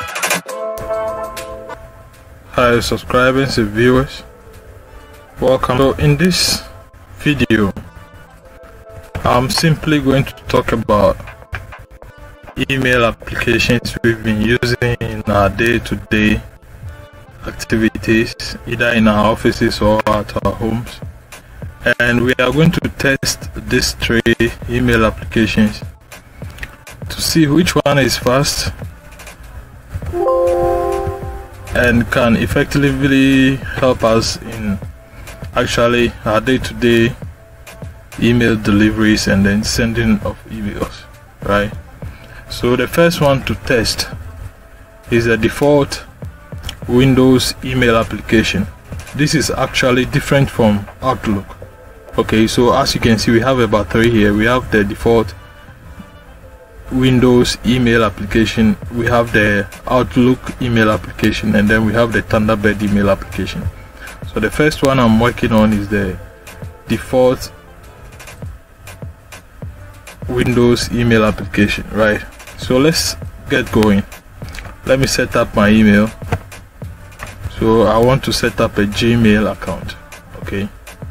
Hi subscribers and viewers, welcome. So in this video I'm simply going to talk about email applications we've been using in our day-to-day activities, either in our offices or at our homes, and we are going to test these 3 email applications to see which one is fast and can effectively help us in actually our day-to-day email deliveries and then sending of emails, right? So the first one to test is a default Windows email application. This is actually different from Outlook. Okay, so as you can see, we have about 3 here. We have the default Windows email application, we have the Outlook email application, and then we have the Thunderbird email application. So the first one I'm working on is the default Windows email application, right? So let's get going. Let me set up my email. So I want to set up a Gmail account, okay?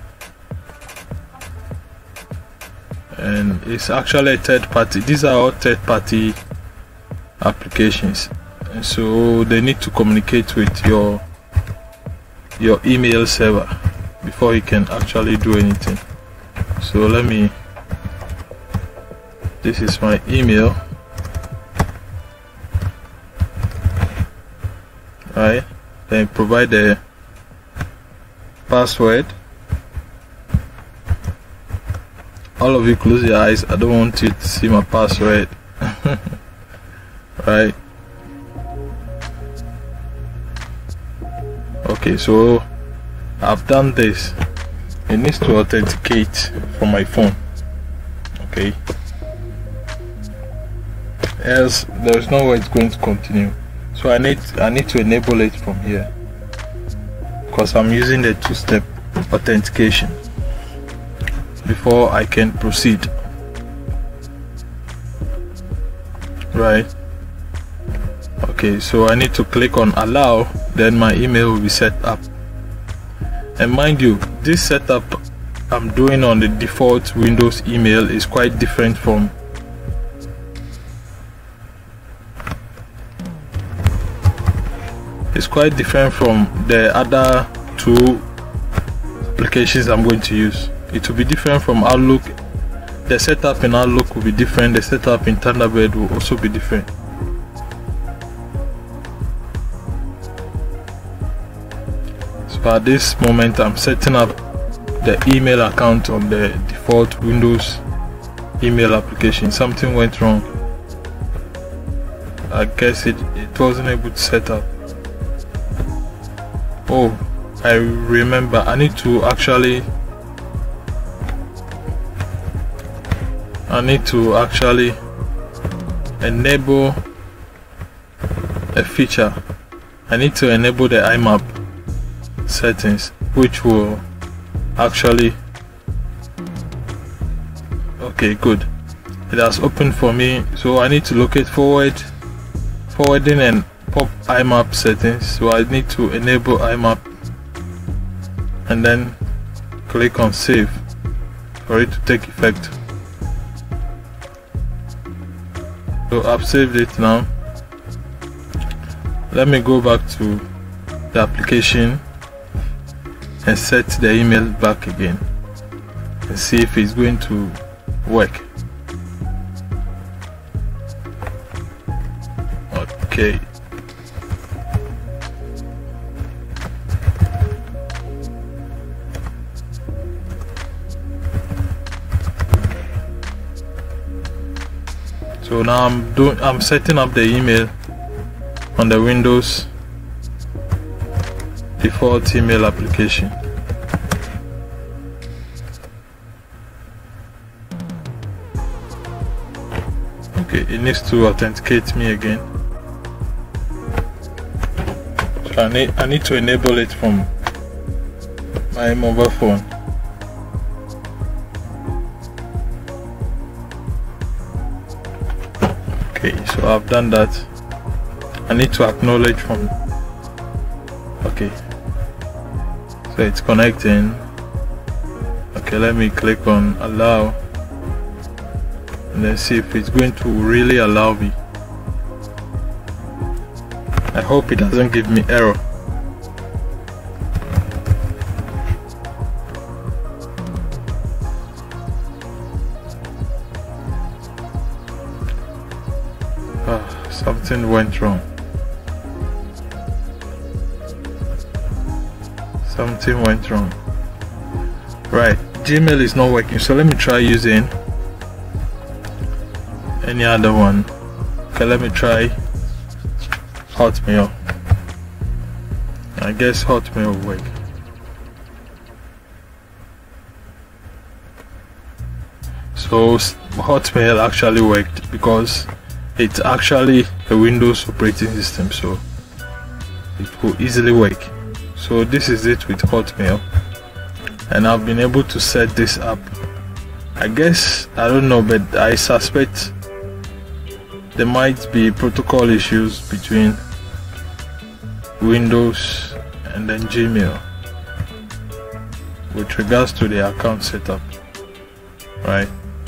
And it's actually a third party. These are all third party applications, and so they need to communicate with your email server before you can actually do anything. So this is my email, right? Then provide the password. All of you close your eyes, I don't want you to see my password. Right? Okay, so I've done this. It needs to authenticate from my phone. Okay, else there's no way it's going to continue. So I need to enable it from here because I'm using the 2-step authentication before I can proceed, right? Okay, so I need to click on allow, then my email will be set up. And mind you, this setup I'm doing on the default Windows email is quite different from the other 2 applications I'm going to use. It will be different from Outlook. The setup in Outlook will be different. The setup in Thunderbird will also be different. So at this moment I'm setting up the email account on the default Windows email application. Something went wrong. I guess it wasn't able to set up. Oh, I remember, I need to actually enable a feature. I need to enable the IMAP settings, which will actually, okay, good, it has opened for me. So I need to locate forwarding and pop IMAP settings. So I need to enable IMAP and then click on save for it to take effect. So I've saved it now. Let me go back to the application and set the email back again and see if it's going to work. Okay. So now I'm setting up the email on the Windows default email application. Okay, it needs to authenticate me again. So I need to enable it from my mobile phone. Okay, so I've done that. I need to acknowledge from. Okay, so it's connecting. Okay, let me click on allow and then see if it's going to really allow me. I hope it doesn't give me error. Something went wrong. Something went wrong. Right, Gmail is not working, so let me try using any other one. Okay, let me try Hotmail. I guess Hotmail will work. So Hotmail actually worked because it's actually a Windows operating system, so it will easily work. So this is it with Hotmail, and I've been able to set this up. I guess, I don't know, but I suspect there might be protocol issues between Windows and then Gmail with regards to the account setup, right?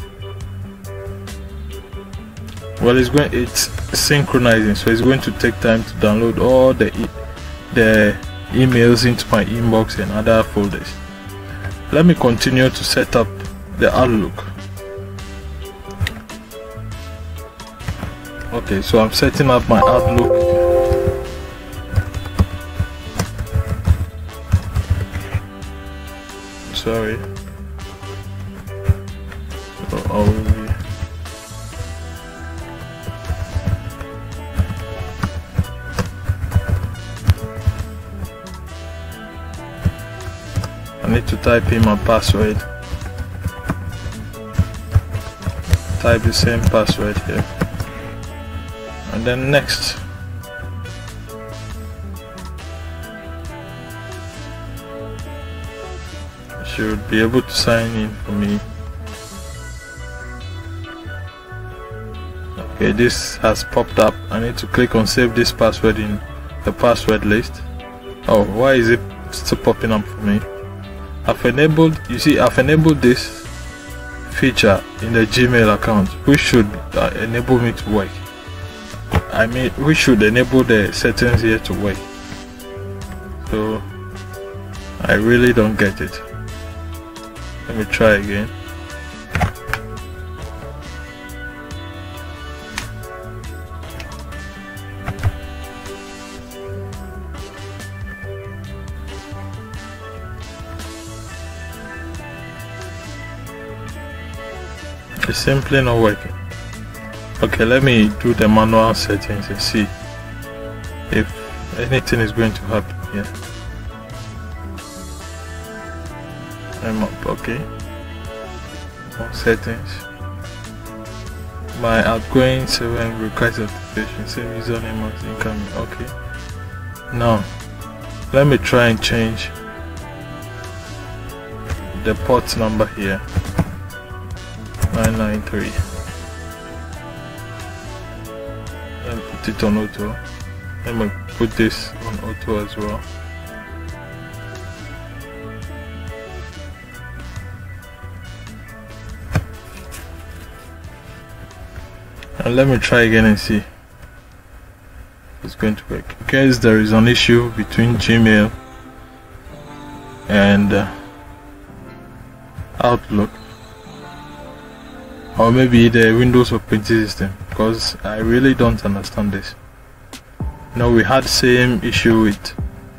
Well, it's synchronizing, so it's going to take time to download all the emails into my inbox and other folders. Let me continue to set up the Outlook. Okay, so I'm setting up my Outlook. Sorry. I need to type in my password. Type the same password here. And then next. I should be able to sign in for me. Okay, this has popped up. I need to click on save this password in the password list. Oh, why is it still popping up for me? I've enabled, you see, I've enabled this feature in the Gmail account, which should enable me to work. I mean, we should enable the settings here to work. So I really don't get it. Let me try again. It's simply not working. Okay, let me do the manual settings and see if anything is going to happen here. I'm up, okay. More settings. My outgoing server requires authentication, same username as incoming. Okay. Now let me try and change the port number here. 993. And put it on auto. Let me put this on auto as well. And let me try again and see if it's going to work. In case there is an issue between Gmail and Outlook, or maybe the Windows operating system, because I really don't understand this. Now we had the same issue with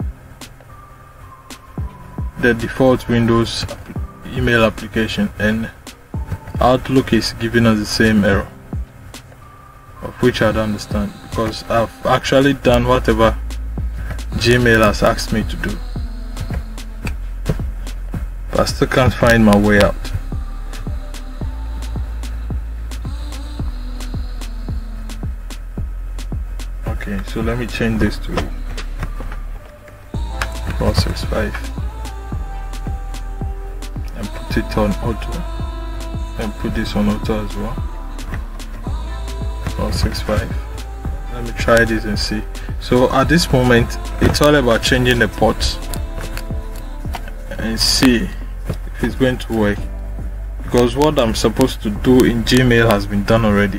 the default Windows email application, and Outlook is giving us the same error, of which I don't understand, because I've actually done whatever Gmail has asked me to do, but I still can't find my way out. Okay, so let me change this to 465 and put it on auto, and put this on auto as well. 465. let me try this and see. So at this moment it's all about changing the ports and see if it's going to work, because what I'm supposed to do in Gmail has been done already,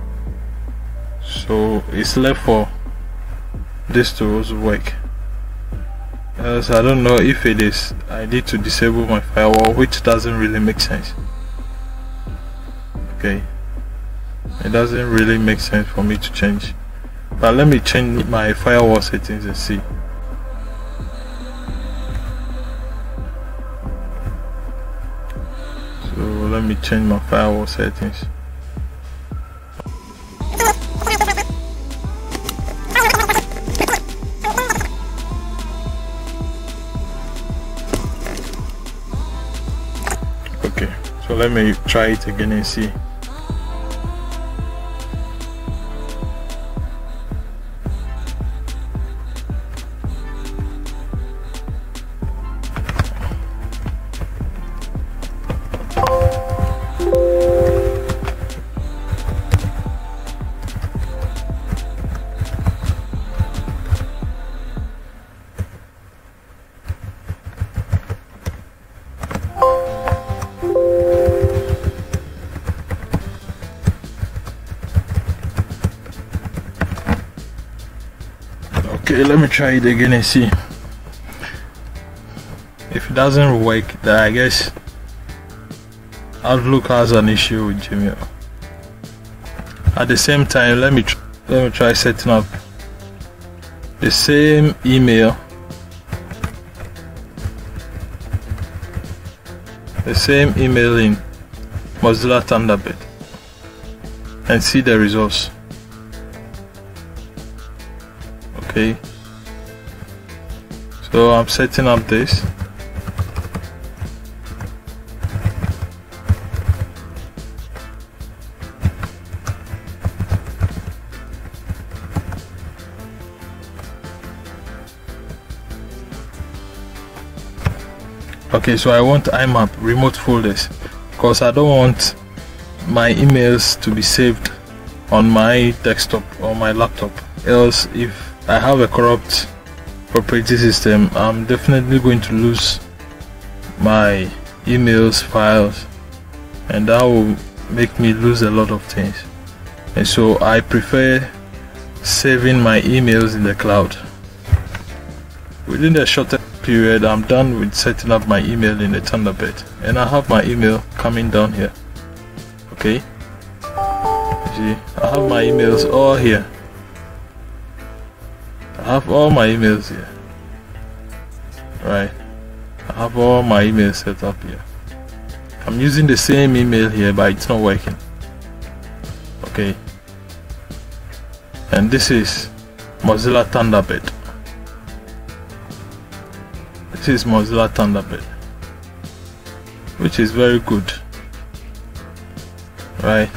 so it's left for this to also work. Else I don't know if it is I need to disable my firewall, which doesn't really make sense. Okay, it doesn't really make sense for me to change, but let me change my firewall settings and see. So let me change my firewall settings. Okay, so let me try it again and see. Okay, let me try it again and see. If it doesn't work, then I guess Outlook has an issue with Gmail. At the same time, let me try setting up the same email, in Mozilla Thunderbird and see the results. Okay, so I'm setting up this. Okay, so I want IMAP remote folders because I don't want my emails to be saved on my desktop or my laptop, else if I have a corrupt operating system, I'm definitely going to lose my emails files, and that will make me lose a lot of things. And so I prefer saving my emails in the cloud. Within the shortest period, I'm done with setting up my email in the Thunderbird, and I have my email coming down here. Okay, see, I have my emails all here. I have all my emails here, right? I have all my emails set up here. I'm using the same email here, but it's not working. Okay, and this is Mozilla Thunderbird. This is Mozilla Thunderbird, which is very good, right?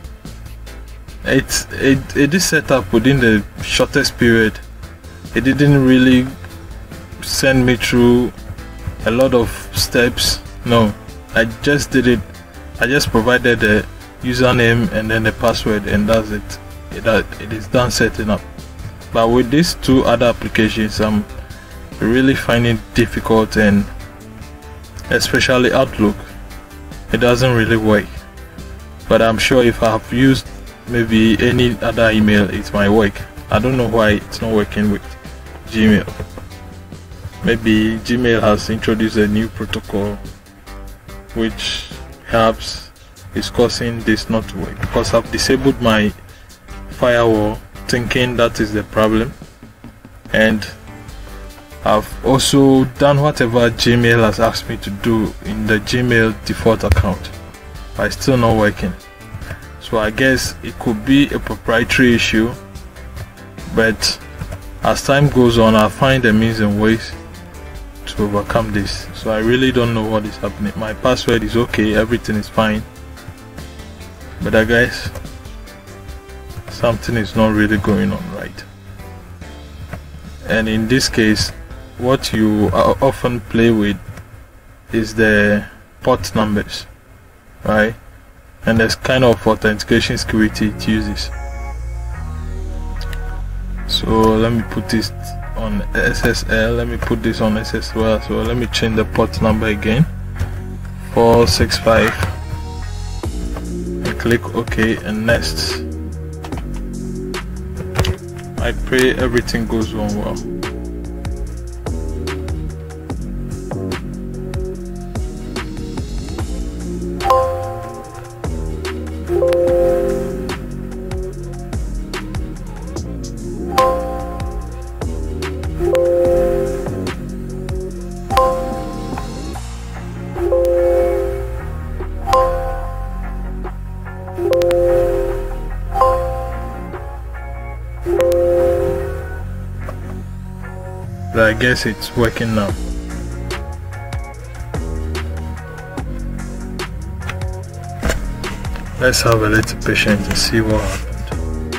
It is set up within the shortest period. It didn't really send me through a lot of steps. No, I just did it. I just provided the username and then the password, and that's it. It is done setting up. But with these two other applications, I'm really finding it difficult, and especially Outlook, it doesn't really work. But I'm sure if I have used maybe any other email, it might work. I don't know why it's not working with Gmail. Maybe Gmail has introduced a new protocol which perhaps is causing this not to work, because I've disabled my firewall thinking that is the problem, and I've also done whatever Gmail has asked me to do in the Gmail default account, but it's still not working. So I guess it could be a proprietary issue, but as time goes on, I'll find the means and ways to overcome this. So I really don't know what is happening. My password is okay, everything is fine, but I guess something is not really going on right. And in this case, what you often play with is the port numbers, right? And there's kind of authentication security it uses. So let me put this on SSL, let me put this on SSL. So let me change the port number again, 465, and click OK and next. I pray everything goes on well. But I guess it's working now. Let's have a little patience and see what happened.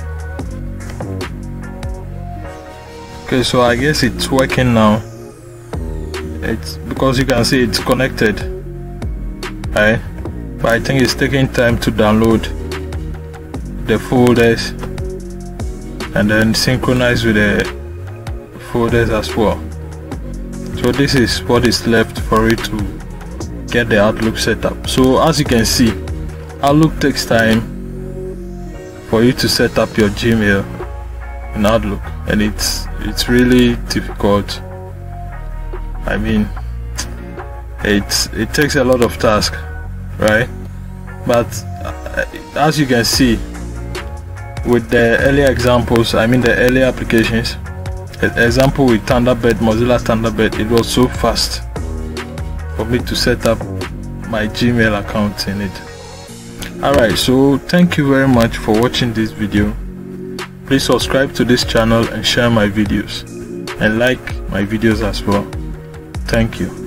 Okay, so I guess it's working now. It's because you can see it's connected, right? But I think it's taking time to download the folders and then synchronize with the folders as well. So this is what is left for it to get the Outlook set up. So as you can see, Outlook takes time for you to set up your Gmail in Outlook, and it's really difficult. I mean, it takes a lot of task, right? But as you can see with the earlier examples, I mean the earlier applications, example with Thunderbird, Mozilla Thunderbird, it was so fast for me to set up my Gmail account in it. Alright, so thank you very much for watching this video. Please subscribe to this channel and share my videos, and like my videos as well. Thank you.